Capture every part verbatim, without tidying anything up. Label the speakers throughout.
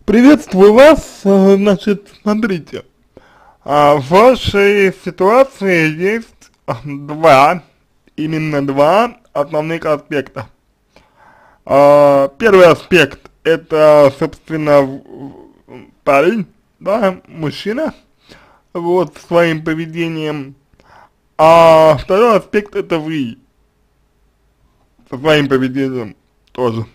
Speaker 1: Приветствую вас, э, значит, смотрите, а, в вашей ситуации есть а, два, именно два основных аспекта. А, первый аспект — это, собственно, в- в- парень, да, мужчина, вот, своим поведением, а второй аспект — это вы, со своим поведением тоже.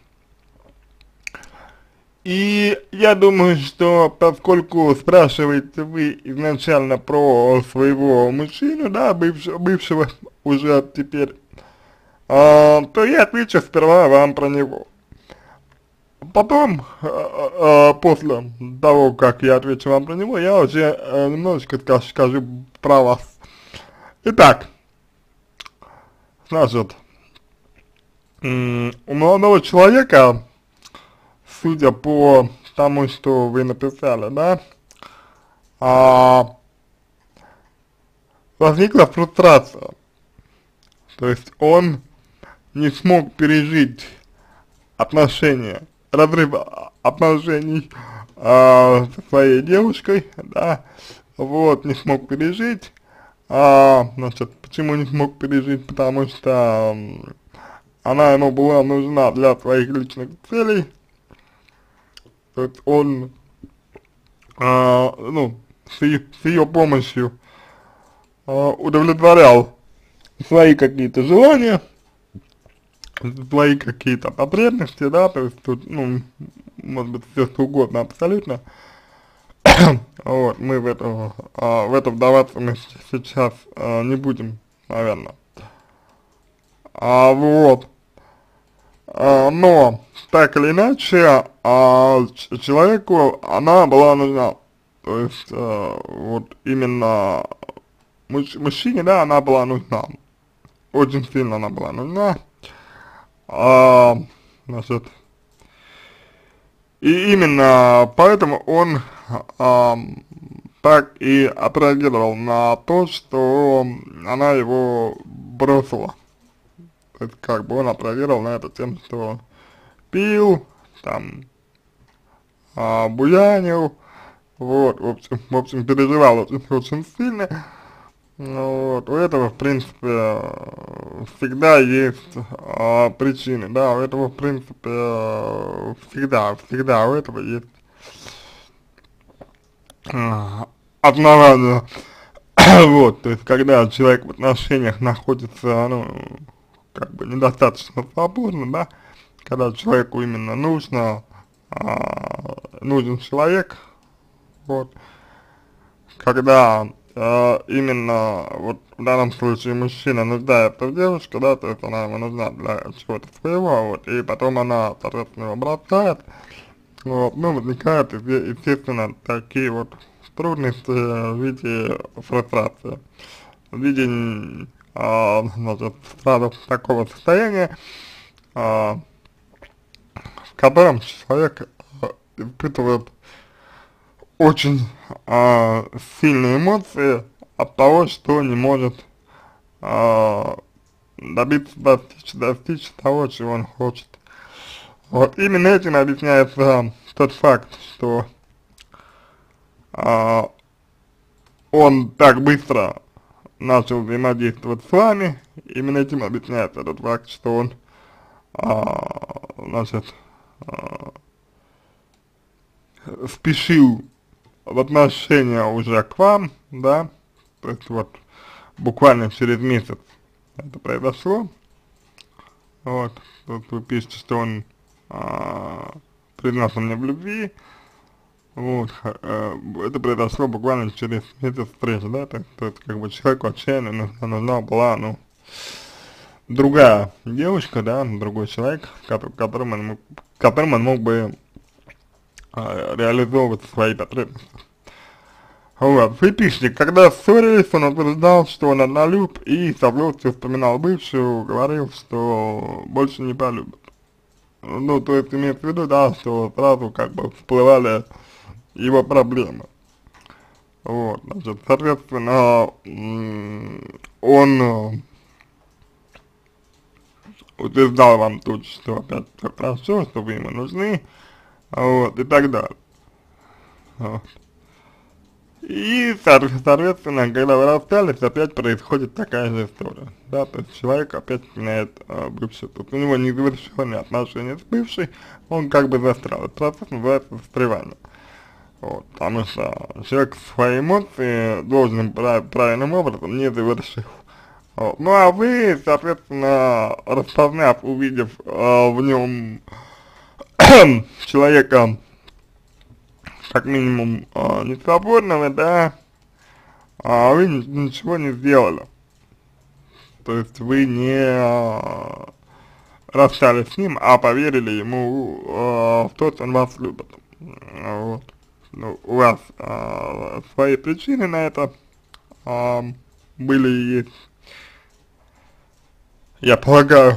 Speaker 1: И я думаю, что поскольку спрашиваете вы изначально про своего мужчину, да, бывшего, бывшего уже теперь, а, то я отвечу сперва вам про него. Потом, а, а, после того, как я отвечу вам про него, я уже а, немножечко скажу, скажу про вас. Итак, значит, м, у молодого человека, судя по тому, что вы написали, да, а, возникла фрустрация. То есть он не смог пережить отношения, разрыв а, отношений а, со своей девушкой, да, вот, не смог пережить. А, значит, почему не смог пережить? Потому что м, она ему была нужна для своих личных целей. То есть он, а, ну, с ее, с ее помощью а, удовлетворял свои какие-то желания, свои какие-то потребности, да, то есть тут, ну, может быть, все что угодно абсолютно. Вот, мы в это, а, в это вдаваться мы сейчас а, не будем, наверное. А, вот, а, но, так или иначе, а, ч- человеку она была нужна. То есть, а, вот, именно муж, мужчине, да, она была нужна. Очень сильно она была нужна. А, значит, и именно поэтому он а, так и отреагировал на то, что она его бросила. То есть как бы он отреагировал на это тем, что пил, там, а, буянил, вот, в общем, в общем, переживал очень, очень сильно. Ну, вот, у этого, в принципе, э, всегда есть а, причины, да, у этого, в принципе, э, всегда, всегда у этого есть а, основания. Вот, то есть, когда человек в отношениях находится, ну, как бы недостаточно свободно, да, когда человеку именно нужно, а, нужен человек, вот, когда э, именно вот в данном случае мужчина нуждается в девушке, да, то есть она ему нужна для чего-то своего, вот, и потом она, соответственно, его бросает, вот, ну, возникают, есте- естественно, такие вот трудности в виде фрустрации, в виде, м, а, значит, сразу такого состояния, а, в котором человек а, испытывает очень а, сильные эмоции от того, что не может а, добиться, достичь, достичь того, чего он хочет. Вот именно этим объясняется тот факт, что а, он так быстро начал взаимодействовать с вами, именно этим объясняется тот факт, что он, а, значит, а, спешил в отношения уже к вам, да, то есть вот буквально через месяц это произошло, вот, тут вы пишете, что он а, признался мне в любви, вот, х- э, это произошло буквально через месяц встречи, да, то, то есть как бы человеку отчаянно нужна, нужна была, ну, другая девушка, да, другой человек, который, которым он мог, которым он мог бы а, реализовывать свои потребности. Вот, вы пишете, когда ссорились, он утверждал, что он однолюб и со злостью вспоминал бывшую, говорил, что больше не полюбит. Ну, то есть имеется в виду, да, что сразу как бы всплывали его проблемы. Вот, значит, соответственно, м, он э, утверждал вам тут, что опять все хорошо, что вы ему нужны, вот, и так далее. Вот. И, соответственно, когда вы расстались, опять происходит такая же история, да, то есть человек опять меняет э, бывшую, тут у него незавершенные отношения с бывшей, он как бы застрял, этот процесс называется застревание, вот, потому что человек свои эмоции должным прав правильным образом не завершил, вот. Ну а вы, соответственно, распознав, увидев э, в нем человека, как минимум, э, несвободного, да, а вы ничего не сделали. То есть вы не э, расстались с ним, а поверили ему э, в то, что он вас любит. Вот. Ну, у вас э, свои причины на это э, были и есть, я полагаю.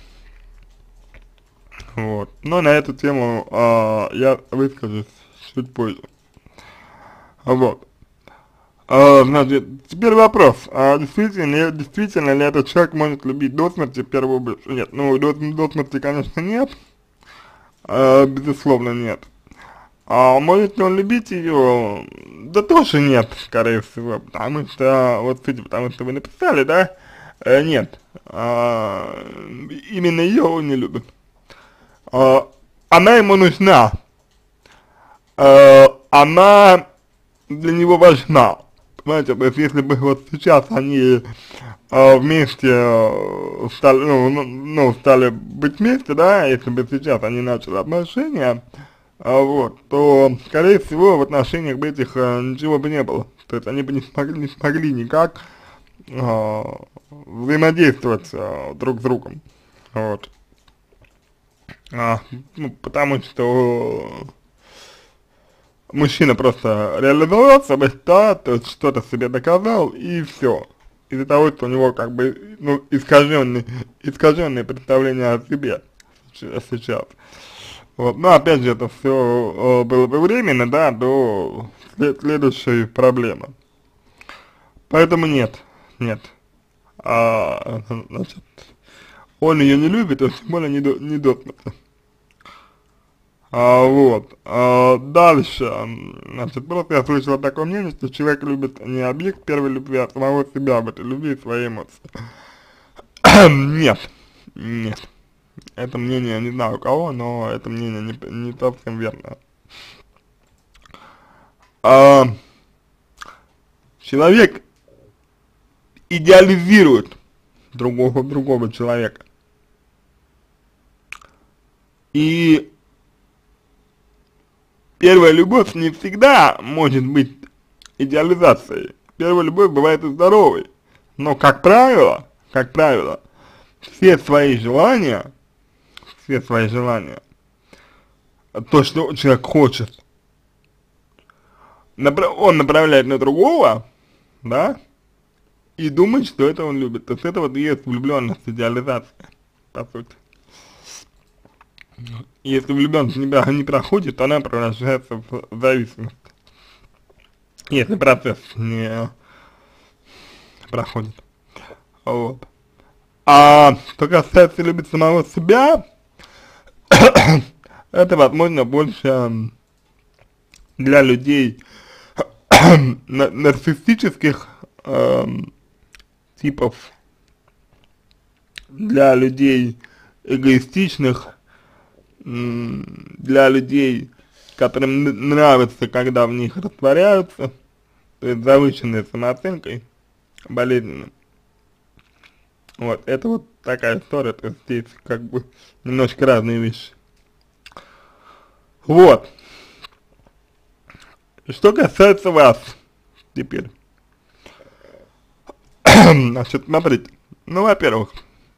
Speaker 1: Вот. Но на эту тему э, я выскажусь чуть позже. Вот. А, значит, теперь вопрос, а действительно, ли- действительно ли этот человек может любить до смерти первого бывшего? Нет, ну до, до смерти, конечно, нет, а, безусловно, нет. А может ли он любить ее? Да тоже нет, скорее всего, потому что, вот судя по тому, что вы написали, да, э, нет, а, именно ее он не любит. А, она ему нужна, а, она для него важна. Понимаете, то есть если бы вот сейчас они э, вместе э, стали, ну, ну, ну, стали быть вместе, да, если бы сейчас они начали отношения, э, вот, то, скорее всего, в отношениях бы этих э, ничего бы не было. То есть они бы не смогли, не смогли никак э, взаимодействовать э, друг с другом. Вот. А, ну, потому что мужчина просто реализовался, да, то есть что-то себе доказал, и все. Из-за того, что у него как бы, ну, искаженный, искаженное представление о себе сейчас. Вот, но опять же, это все было бы временно, да, до след следующей проблемы. Поэтому нет, нет. А, значит, он ее не любит, а тем более не до, не до смерти. А, вот, а, дальше, значит, просто я слышал такое мнение, что человек любит не объект первой любви, а самого себя в этой любви и свои эмоции. Нет, нет, это мнение, не знаю у кого, но это мнение не, не совсем верно. А, человек идеализирует другого, другого человека. И первая любовь не всегда может быть идеализацией. Первая любовь бывает и здоровой. Но, как правило, как правило, все свои желания, все свои желания, то, что человек хочет, направ он направляет на другого, да, и думает, что это он любит. То есть это вот и есть влюбленность, идеализация, по сути. Если влюбленность не, не проходит, то она превращается в зависимость. Если процесс не проходит. Вот. А что касается любить самого себя, это возможно больше для людей нарциссических э, типов, для людей эгоистичных, для людей, которым нравится, когда в них растворяются, то есть завышенной самооценкой, болезненным. Вот, это вот такая история, то есть здесь как бы немножко разные вещи. Вот. Что касается вас, теперь. Значит, смотрите, ну, во-первых,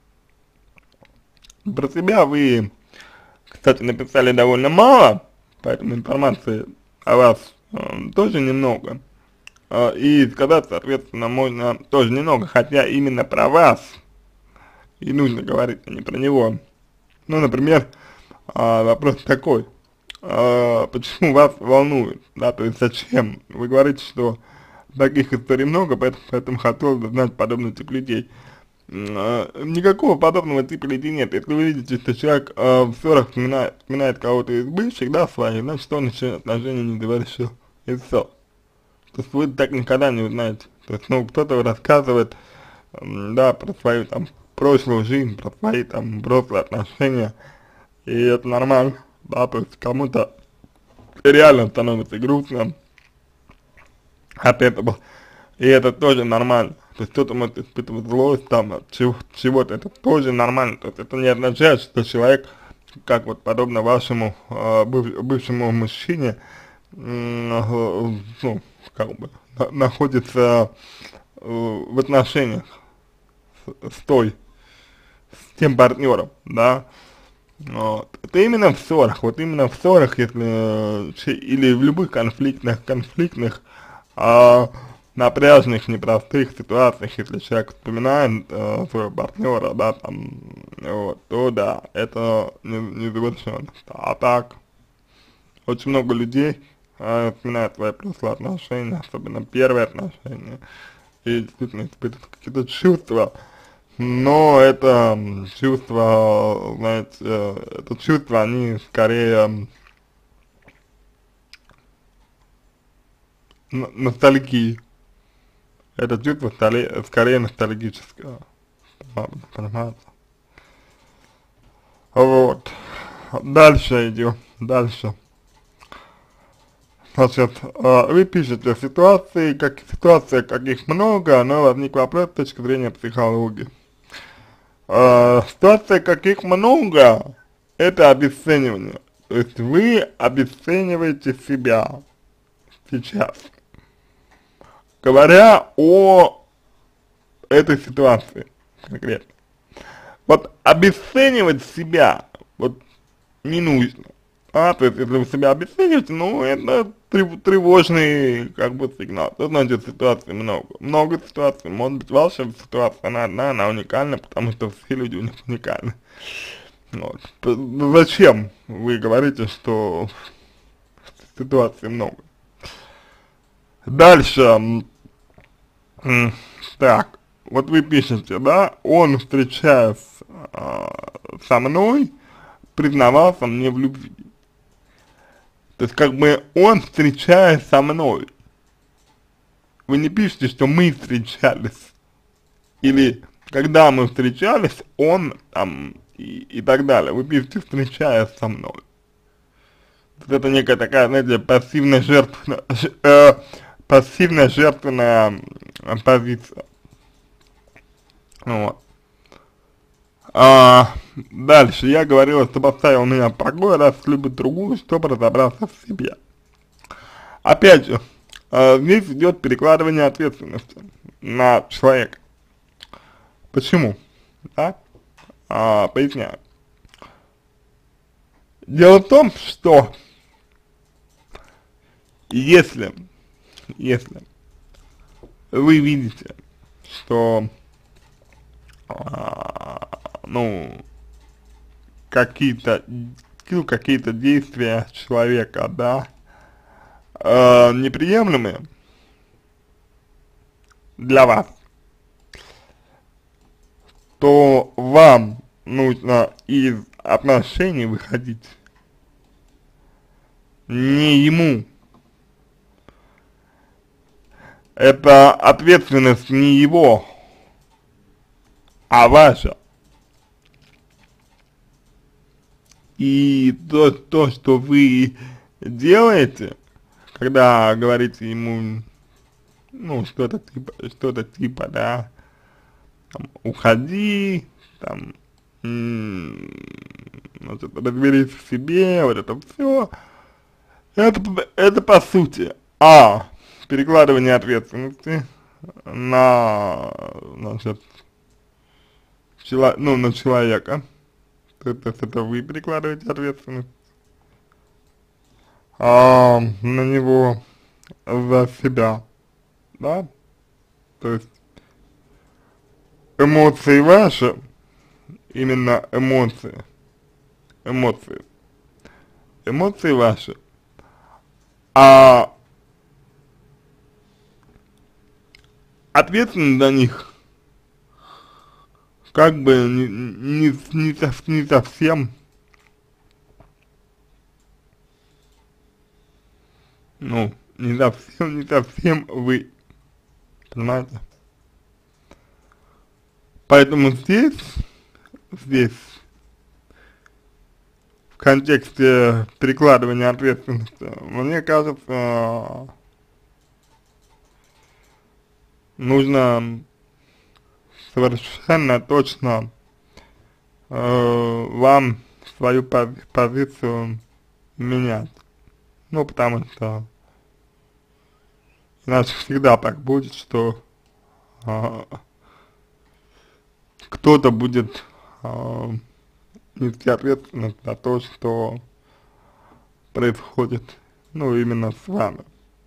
Speaker 1: про себя вы, кстати, написали довольно мало, поэтому информации о вас э, тоже немного. Э, и сказать, соответственно, можно тоже немного, хотя именно про вас и нужно говорить, а не про него. Ну, например, э, вопрос такой, э, почему вас волнует, да, то есть зачем? Вы говорите, что таких историй много, поэтому, поэтому хотел бы знать подобный тип людей. Никакого подобного типа людей нет. Если вы видите, что человек э, в ссорах вспоминает, вспоминает кого-то из бывших, да, своих, значит, он еще отношения не завершил. и все. То есть вы так никогда не узнаете. То есть, ну, кто-то рассказывает, м, да, про свою там прошлую жизнь, про свои там взрослые отношения, и это нормально, да, то есть кому-то реально становится грустно от этого, и это тоже нормально. То есть кто-то может испытывать злость там от чего- чего-то, это тоже нормально. То есть это не означает, что человек, как вот подобно вашему э, быв- бывшему мужчине, м, э, ну, как бы, на- находится э, в отношениях с, с той, с тем партнером, да. Вот. Это именно в ссорах, вот именно в ссорах, если, э, чи- или в любых конфликтных, конфликтных, а, напряжных, непростых ситуациях, если человек вспоминает э, своего партнера, да, там, вот, то да, это не, не завершенно. А так, очень много людей э, вспоминают свои прошлые отношения, особенно первые отношения, и действительно испытывают какие-то чувства, но это м, чувства, знаете, э, это чувства, они скорее м, н- ностальгии. Это чувство скорее, скорее ностальгическое, понимаете? Вот. Дальше идем, дальше. Значит, э, вы пишете ситуации, как ситуация, каких много, но возник вопрос с точки зрения психологии. Э, ситуация, каких много, это обесценивание. То есть вы обесцениваете себя сейчас, говоря о этой ситуации конкретно. Вот обесценивать себя вот не нужно. А, то есть, если вы себя обесцениваете, ну, это трев тревожный, как бы, сигнал. Это значит, ситуаций много. Много ситуаций. Может быть, ваша ситуация, она одна, она уникальна, потому что все люди у них уникальны. Вот. П- Зачем вы говорите, что ситуаций много? Дальше, м, м, так, вот вы пишете, да, он, встречаясь а, со мной, признавался мне в любви. То есть, как бы, он, встречаясь со мной, вы не пишете, что мы встречались, или когда мы встречались, он там и, и так далее. Вы пишете, встречаясь со мной. Вот это некая такая, знаете, пассивная жертвенная, э, пассивная жертвенная м, позиция. Вот. А, дальше, я говорила, что поставил меня в покой, раз любит другую, чтобы разобраться в себе. Опять же, э, здесь идет перекладывание ответственности на человека. Почему? Да? А, поясняю. Дело в том, что если, если вы видите, что, а, ну, какие-то, ну, какие-то действия человека, да, э, неприемлемые для вас, то вам нужно из отношений выходить не ему. Это ответственность не его, а ваша. И то, то, что вы делаете, когда говорите ему, ну, что-то типа, что-то типа, да, там, уходи, там, м, значит, разберись в себе, вот это все, это, п- это по сути, а, перекладывание ответственности на, значит, чело, ну, на человека, то есть это вы перекладываете ответственность, а, на него за себя, да, то есть эмоции ваши, именно эмоции, эмоции, эмоции ваши, а ответственность за них как бы не, не, не, сов- не совсем, ну, не совсем, не совсем вы, понимаете? Поэтому здесь, здесь, в контексте перекладывания ответственности, мне кажется, нужно совершенно точно э, вам свою пози позицию менять. Ну, потому что иначе всегда так будет, что э, кто-то будет э, нести ответственность за то, что происходит, ну, именно с вами.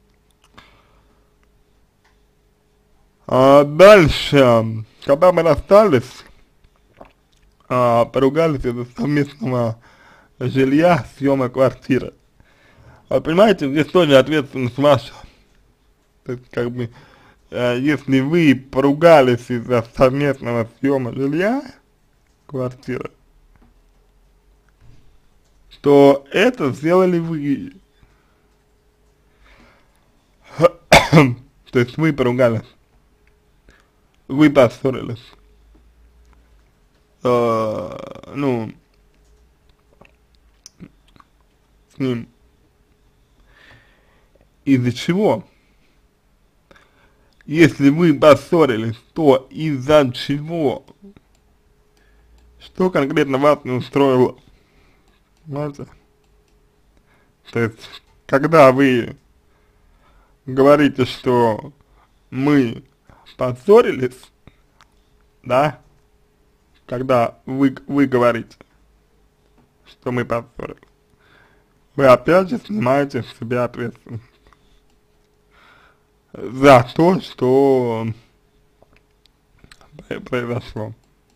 Speaker 1: А дальше, когда мы расстались, а, поругались из-за совместного жилья, съема квартиры. А, понимаете, здесь тоже ответственность ваша. То есть, как бы, э, если вы поругались из-за совместного съема жилья, квартиры, то это сделали вы. То есть вы поругались, вы поссорились. Э, ну, с ним. Из-за чего? Если вы поссорились, то из-за чего? Что конкретно вас не устроило? Понимаете? То есть, когда вы говорите, что мы поссорились, да, когда вы, вы говорите, что мы поссорились, вы опять же снимаете с себя ответственность за то, что произошло.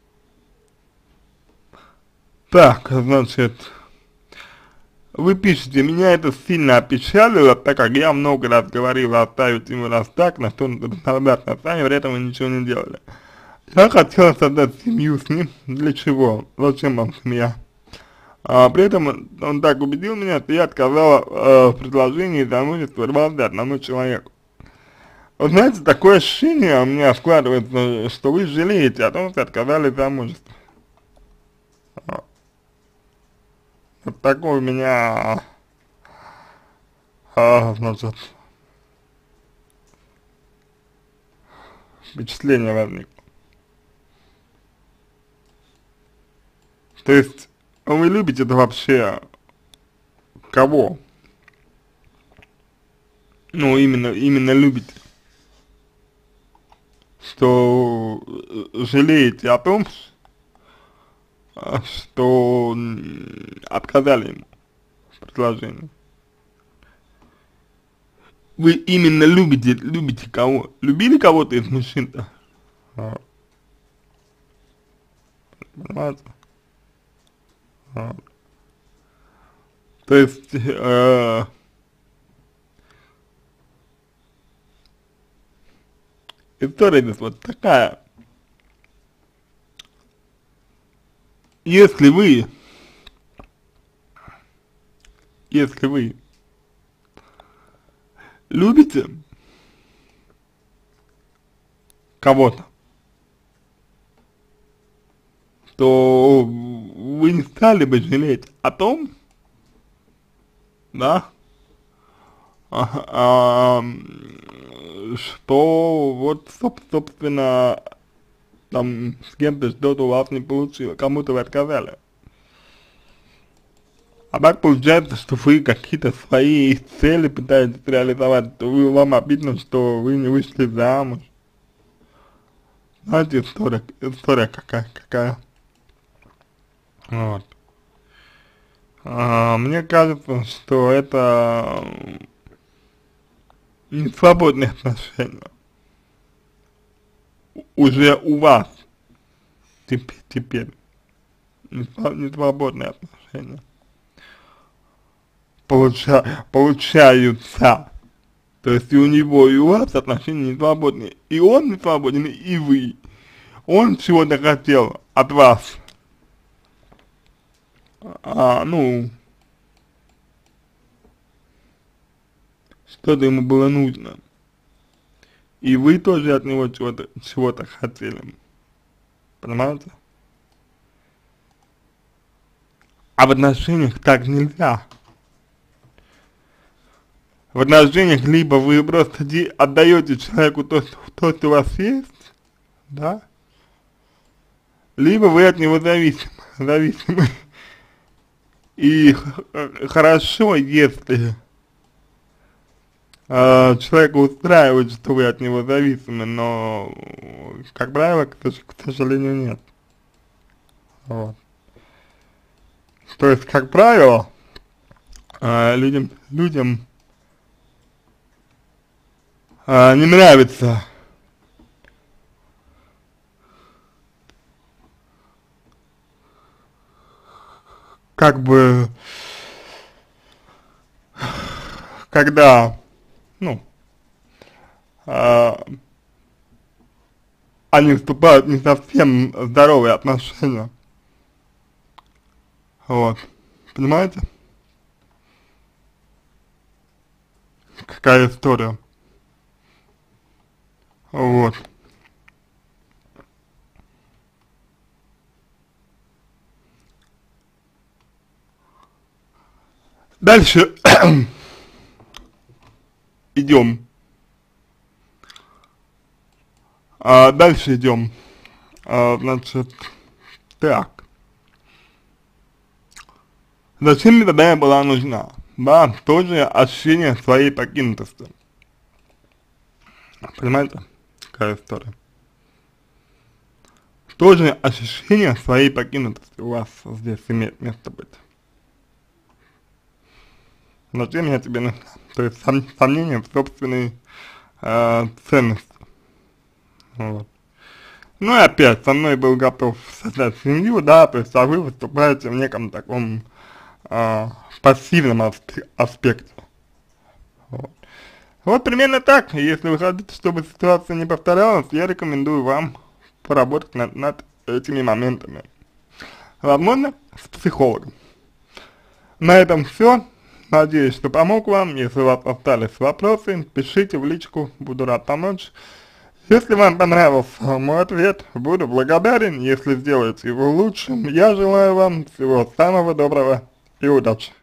Speaker 1: Так, значит, вы пишете, меня это сильно опечалило, так как я много раз говорил оставить ему раз так, на что стандартно сами, при этом вы ничего не делали. Я хотел создать семью с ним, для чего? Зачем вам семья? А, при этом он, он так убедил меня, что я отказала э, в предложении замужества дважды одному человеку. Вы знаете, такое ощущение у меня складывается, что вы жалеете о том, что отказали в замужестве. Вот такое у меня, а, значит, впечатление возникло. То есть, вы любите это вообще кого? Ну, именно, именно любите. Что жалеете о том, что отказали ему в предложении. Вы именно любите, любите кого? Любили кого-то из мужчин-то? А, понимаете? А. То есть, э, история здесь вот такая. Если вы, если вы любите кого-то, то вы не стали бы жалеть о том, да, а, а, что вот, собственно, там с кем-то что-то у вас не получилось, кому-то вы отказали. А так получается, что вы какие-то свои цели пытаетесь реализовать, то вы, вам обидно, что вы не вышли замуж. Знаете, история, история какая, какая. Вот. А, мне кажется, что это не свободные отношения. Уже у вас теперь, теперь не, не свободные отношения. Получа, получаются. То есть и у него, и у вас отношения не свободные. И он не свободен, и вы. Он чего-то хотел от вас. А, ну, что-то ему было нужно, и вы тоже от него чего-то чего-то хотели, понимаете? А в отношениях так нельзя. В отношениях либо вы просто отдаете человеку то, то, что у вас есть, да, либо вы от него зависимы, зависимы. И хорошо, если э, человека устраивает, что вы от него зависимы, но, как правило, к, к сожалению, нет. Вот. То есть, как правило, э, людям, людям э, не нравится как бы, когда, ну, э, они вступают в не совсем здоровые отношения. Вот. Понимаете? Какая история. Вот. Дальше идем. А, дальше идем. А, значит, так. Зачем мне тогда я была нужна? Да, тоже ощущение своей покинутости. Понимаете? Какая история. Тоже ощущение своей покинутости у вас здесь имеет место быть. Зачем я тебе нужна? То есть сом, сомнение в собственной э, ценности. Вот. Ну и опять, со мной был готов создать семью, да, то есть, а вы выступаете в неком таком э, пассивном асп аспекте. Вот. Вот примерно так. Если вы хотите, чтобы ситуация не повторялась, я рекомендую вам поработать над, над этими моментами. Возможно, с психологом. На этом все. Надеюсь, что помог вам. Если у вас остались вопросы, пишите в личку, буду рад помочь. Если вам понравился мой ответ, буду благодарен, если сделаете его лучшим. Я желаю вам всего самого доброго и удачи.